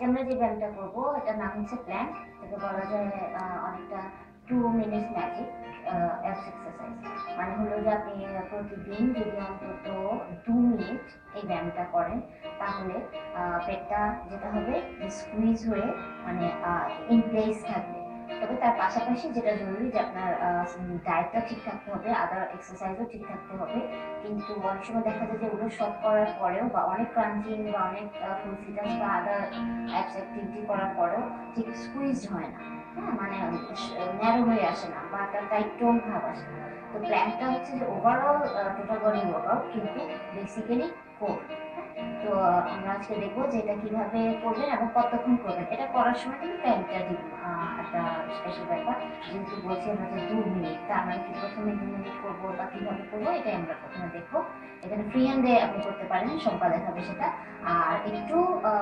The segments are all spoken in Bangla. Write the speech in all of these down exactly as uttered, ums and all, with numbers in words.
আজকে আমরা যে ব্যায়ামটা করবো এটার নাম হচ্ছে প্ল্যাঙ্ক। এটাকে বলা যায় অনেকটা two minutes magic abs exercise. মানে হলো যে আপনি প্রতিদিন যদি অন্তত দু মিনিট এই ব্যায়ামটা করেন তাহলে পেটটা যেটা হবে স্কুইজ হয়ে মানে ইন প্লেস থাকবে। তবে তার পাশাপাশি যেটা জরুরি যে আপনার ডায়েটটা ঠিক থাকতে হবে, আদার এক্সারসাইজও ঠিক থাকতে হবে। কিন্তু অনেক সময় দেখা যায় যে ওগুলো সব করার পরেও বা অনেক ক্রাঞ্চিং বা অনেক ফুল ফিটার্স বা আদার অ্যাপস অ্যাক্টিভিটি করার পরেও ঠিক স্কুইজড হয় না, হ্যাঁ মানে ন্যারো হয়ে আসে না বা একটা টাইট টোন ভাব আসে না। তো প্ল্যানটা হচ্ছে যে ওভারঅল টোটাল বডি ওয়ার্কআউট কিন্তু বেসিক্যালি কোর। তো আমরা আজকে দেখবো যে এটা কিভাবে করবেন এবং কতক্ষণ করবেন। এটা করার সময় কিন্তু টাইমটা দিব একটা স্পেশাল ব্যাপার, যেহেতু বলছি আমরা যে দু মিনিট, তার মানে কি প্রথমে দু মিনিট করবো বা কিভাবে করবো এটাই আমরা প্রথমে দেখবো। এখানে ফ্রি হ্যান্ডে আপনি করতে পারেন, সম্পা দেখাবে সেটা। আর একটু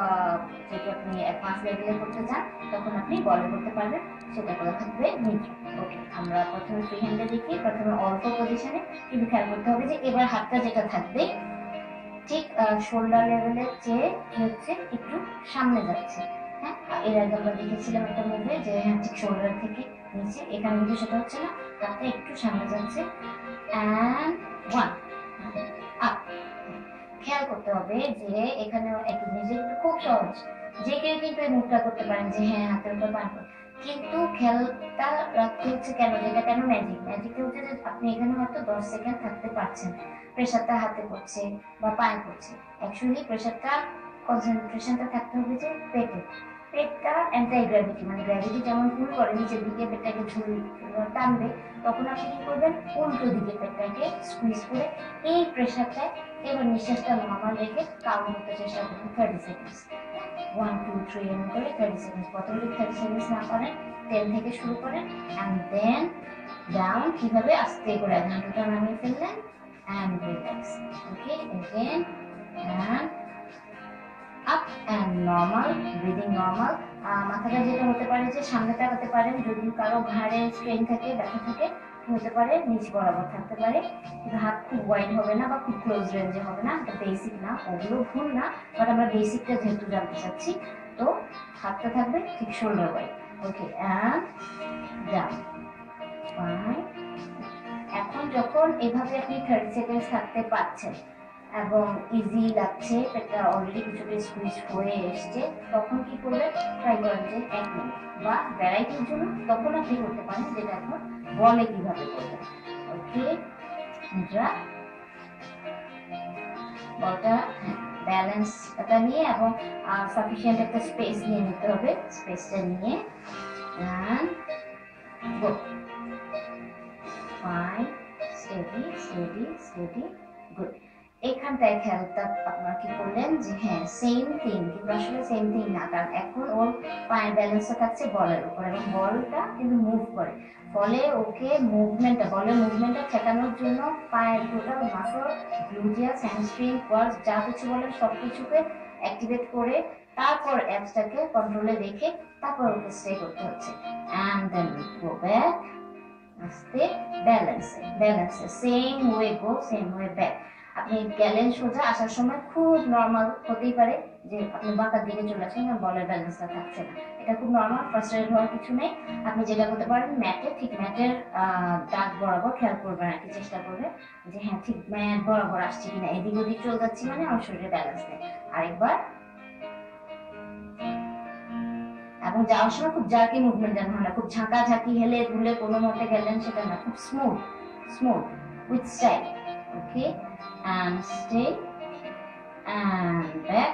যদি আপনি অ্যাডভান্স লেভেলে করতে চান তখন আপনি বলে করতে পারবেন, সেটা করে থাকবে নিচে। ওকে, আমরা প্রথমে ফ্রি হ্যান্ডে দেখি। প্রথমে অল্প পজিশনে, কিন্তু খেয়াল করতে হবে যে এবার হাতটা যেটা থাকবে ঠিক শোল্ডার লেভেলের চেয়ে কি হচ্ছে একটু সামনে যাচ্ছে। হ্যাঁ, এর আগে আমরা দেখেছিলাম একটা মুভে যে হ্যাঁ ঠিক শোল্ডার থেকে নিচে, এখানে কিন্তু সেটা হচ্ছে না, হাতটা একটু সামনে যাচ্ছে। And one up. খেয়াল করতে হবে যে এখানে একই জিনিস খুব সহজ, যে কেউ কিন্তু এই মুভটা করতে পারেন যে হ্যাঁ হাতের উপর পান করে, কিন্তু খেয়ালটা রাখতে হচ্ছে কেন, যেটা কেন ম্যাজিক ম্যাজিকটা হচ্ছে যে আপনি এখানে হয়তো দশ সেকেন্ড থাকতে পারছেন, প্রেশারটা হাতে পড়ছে বা পায়ে পড়ছে। অ্যাকচুয়ালি প্রেশারটা কনসেন্ট্রেশনটা থাকতে হবে যে পেটে। পেটটা অ্যান্টাই গ্র্যাভিটি, মানে গ্র্যাভিটি যেমন পুল করে নিচের দিকে পেটটাকে ঝুল টানবে, তখন আপনি কি করবেন উল্টো দিকে পেটটাকে স্কুইজ করে এই প্রেশারটায় এবার নিঃশ্বাসটা নর্মাল রেখে কাউন্ট করতে চেষ্টা করবেন thirty seconds. One two three এমন করে থার্টি সেকেন্ডস। প্রথমে যদি থার্টি সেকেন্ডস না করেন টেন থেকে শুরু করেন অ্যান্ড দেন ডাউন, কিভাবে আস্তে করে এক ঘন্টাটা নামিয়ে ফেললেন and relax. Okay, again and up and normal, breathing normal. মাথাটা যেটা হতে পারে যে সামনে তাকাতে পারেন, যদি কারো ঘাড়ে স্ট্রেন থাকে, ব্যথা থাকে, হতে পারে নিচ বরাবর থাকতে পারে। হাত খুব ওয়াইড হবে না বা খুব ক্লোজ রেঞ্জে হবে না, এটা বেসিক না, ওগুলো ভুল না, বাট আমরা বেসিকটা যেহেতু জানতে চাচ্ছি তো হাতটা থাকবে ঠিক shoulder wide. Okay, and down, fine. এখন যখন এভাবে আপনি থার্টি সেকেন্ডস থাকতে পারছেন এবং ইজি লাগছে, পেটটা অলরেডি কিছুটা স্কুইজ হয়ে এসছে, তখন কি করবেন ট্রাই করেন যে এক মিনিট বা ভ্যারাইটির জন্য তখন আপনি করতে পারেন যেটা এখন বলে কিভাবে করবেন। ওকে, মুদ্রা বলটা ব্যালেন্সটা নিয়ে এবং সাফিসিয়েন্ট একটা স্পেস নিয়ে নিতে হবে, স্পেসটা নিয়ে and go. Fine, steady, steady, steady, good. এখানটায় খেয়ালটা আপনার কি করলেন যে হ্যাঁ সেম থিং, কিন্তু আসলে সেম থিং না, কারণ এখন ওর পায়ের ব্যালেন্সটা থাকছে বলের উপর এবং বলটা কিন্তু মুভ করে, ফলে ওকে মুভমেন্টটা, বলের মুভমেন্টটা ঠেকানোর জন্য পায়ের total muscle, gluteus, hamstring, quads যা কিছু বলেন সব কিছুকে অ্যাক্টিভেট করে তারপর অ্যাপসটাকে কন্ট্রোলে রেখে তারপর ওকে স্টে করতে হচ্ছে। অ্যান্ড দেন গো ব্যাক, আস্তে ব্যালেন্সে ব্যালেন্সে same way go, same way back. আপনি গেলেন সোজা, আসার সময় খুব নর্মাল হতেই পারে যে আপনি বাঁকার দিকে চলে আসেন কারণ বলের ব্যালেন্সটা থাকছে না, এটা খুব নর্মাল, ফ্রাস্ট্রেটেড হওয়ার কিছু নেই। আপনি যেটা করতে পারেন ম্যাটে, ঠিক ম্যাটের দাগ বরাবর খেয়াল করবেন আর কি, চেষ্টা করবেন যে হ্যাঁ ঠিক ম্যাট বরাবর আসছে কিনা, এদিক ওদিক চলে যাচ্ছি মানে আমার শরীরে ব্যালেন্স নেই। আরেকবার, এবং যাওয়ার সময় খুব জার্কি মুভমেন্ট যেন হয় না, খুব ঝাঁকা ঝাঁকি হেলে দুলে কোনো মতে গেলেন সেটা না, খুব smooth smooth with style. Okay, and stay and back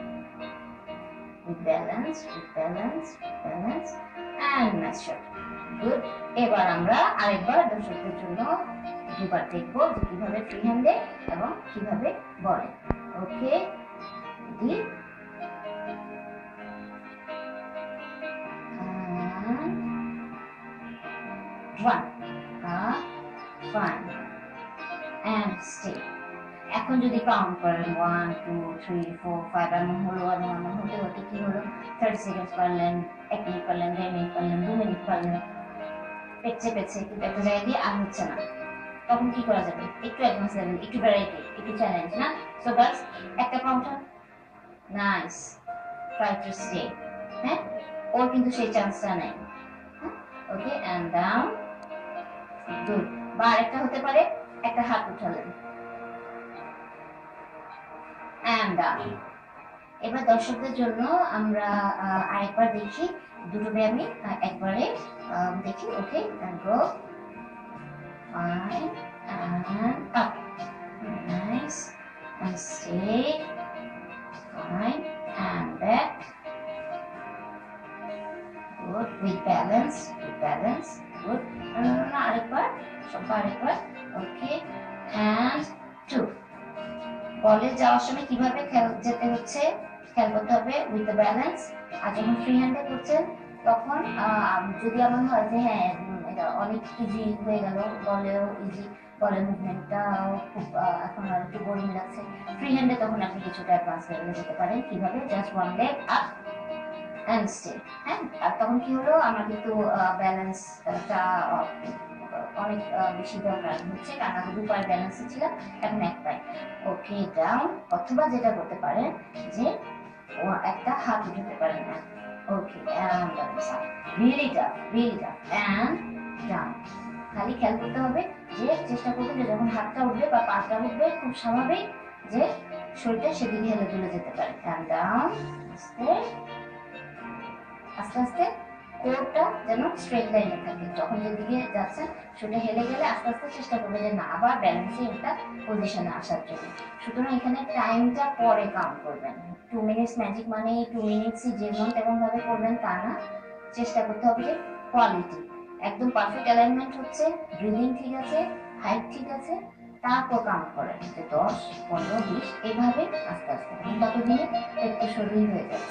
with balance, with balance, with balance and nice shot. Good. এবার আমরা আরেকবার দর্শকদের জন্য দুবার দেখবো যে কিভাবে ফ্রি হ্যান্ডে এবং কিভাবে বলে। ওকে, দি one, uh, fine, and stay. এখন যদি কাউন্ট করেন one two three four five এমন হলো এবং এমন হতে হতে কি হলো থার্টি সেকেন্ডস পারলেন, এক মিনিট পারলেন, দেড় মিনিট পারলেন, দু মিনিট পারলেন, পেচ্ছে পেচ্ছে কিন্তু একটা জায়গায় দিয়ে আর হচ্ছে না, তখন কি করা যাবে একটু অ্যাডভান্স লেভেল, একটু ভ্যারাইটি, একটু চ্যালেঞ্জ না। সো বাস একটা counter, nice, try to stay, হ্যাঁ, ওর কিন্তু সেই চান্সটা নেই, হ্যাঁ, ওকে, অ্যান্ড ডাউন, গুড। বা আরেকটা হতে পারে একটা হাত উঠালেন, অ্যান্ড ডাউন। এবার দর্শকদের জন্য আমরা আরেকবার দেখি দুটো ব্যায়ামই একবারে দেখি, ওকে, গো, fine, and up, nice, and stay, fine, and back, good, with balance, with balance, good, আরেকবার, সব আরেকবার, okay, and two. কলেজ যাওয়ার সময় কিভাবে যেতে হচ্ছে খেয়াল করতে হবে, উইথ দ্য ব্যালেন্স। আর যখন ফ্রি হ্যান্ডে করছেন তখন যদি এমন হয় যে হ্যাঁ এটা অনেক ইজি হয়ে গেল, বলেও ইজি, বলের মুভমেন্টটাও খুব এখন আর একটু বোরিং লাগছে, ফ্রি হ্যান্ডে তখন আপনি কিছুটা অ্যাডভান্স লেভেলে যেতে পারেন। কিভাবে, just one leg up and stay, হ্যাঁ। আর তখন কি হলো, আমার কিন্তু ব্যালেন্সটা অনেক বেশি দরকার হচ্ছে, কারণ আমি দু পায়ে ব্যালেন্সে ছিলাম, এখন এক পায়ে, ওকে, ডাউন। অথবা যেটা করতে পারেন যে একটা হাত উঠাতে পারেন না, okay, and really tough, really tough, and down. খালি খেয়াল করতে হবে যে চেষ্টা করবেন যে যখন হাতটা উঠবে বা পাটা উঠবে খুব স্বাভাবিক যে শরীরটা সেদিকে হেলে দুলে যেতে পারে, অ্যান্ড ডাউন, আস্তে আস্তে আস্তে কোরটা যেন স্ট্রেট লাইনে থাকে, যখন যেদিকে যাচ্ছেন সেটা হেলে গেলে আস্তে আস্তে চেষ্টা করবে যে না আবার ব্যালেন্সে একটা পজিশনে আসার জন্য। সুতরাং এখানে টাইমটা পরে কাউন্ট করবেন, টু মিনিটস ম্যাজিক মানে টু মিনিটসই যেমন তেমন ভাবে করবেন তা না, চেষ্টা করতে হবে যে কোয়ালিটি একদম পারফেক্ট অ্যালাইনমেন্ট হচ্ছে, ব্রিদিং ঠিক আছে, হাইট ঠিক আছে, তারপর কাউন্ট করেন যে দশ, পনেরো, বিশ, এভাবে আস্তে আস্তে, ততদিনে একটু শরীর হয়ে যাবে।